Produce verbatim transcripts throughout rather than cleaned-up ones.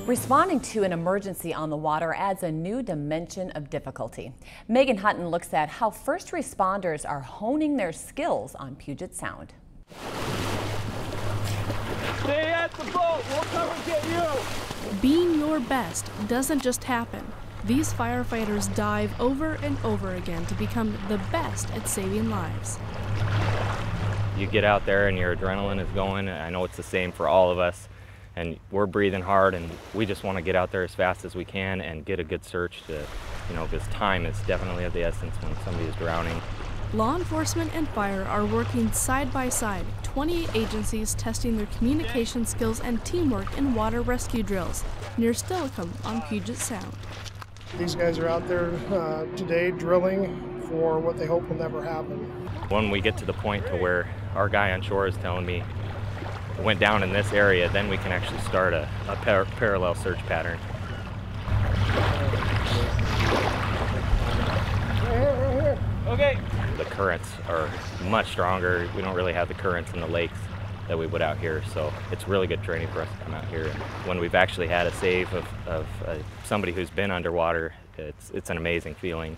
Responding to an emergency on the water adds a new dimension of difficulty. Megan Hutton looks at how first responders are honing their skills on Puget Sound. Stay at the boat, we'll come and get you. Being your best doesn't just happen. These firefighters dive over and over again to become the best at saving lives. You get out there and your adrenaline is going. I know it's the same for all of us. And we're breathing hard, and we just want to get out there as fast as we can and get a good search to, you know, because time is definitely of the essence when somebody is drowning. Law enforcement and fire are working side by side, twenty-eight agencies testing their communication skills and teamwork in water rescue drills near Stillicum on Puget Sound. These guys are out there uh, today drilling for what they hope will never happen. When we get to the point to where our guy on shore is telling me went down in this area, then we can actually start a, a par parallel search pattern. Okay. The currents are much stronger. We don't really have the currents in the lakes that we would out here, so it's really good training for us to come out here. And when we've actually had a save of, of uh, somebody who's been underwater, it's, it's an amazing feeling.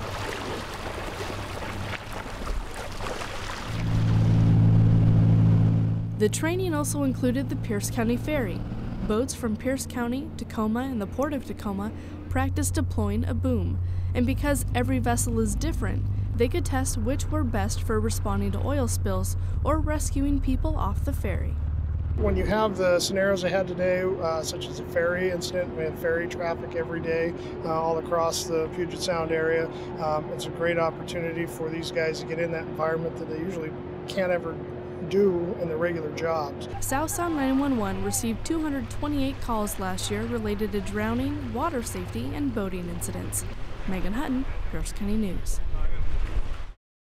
The training also included the Pierce County Ferry. Boats from Pierce County, Tacoma, and the Port of Tacoma practiced deploying a boom. And because every vessel is different, they could test which were best for responding to oil spills or rescuing people off the ferry. When you have the scenarios I had today, uh, such as a ferry incident, we have ferry traffic every day uh, all across the Puget Sound area. Um, it's a great opportunity for these guys to get in that environment that they usually can't ever do in their regular jobs. South Sound nine one one received two hundred twenty-eight calls last year related to drowning, water safety, and boating incidents. Megan Hutton, Pierce County News.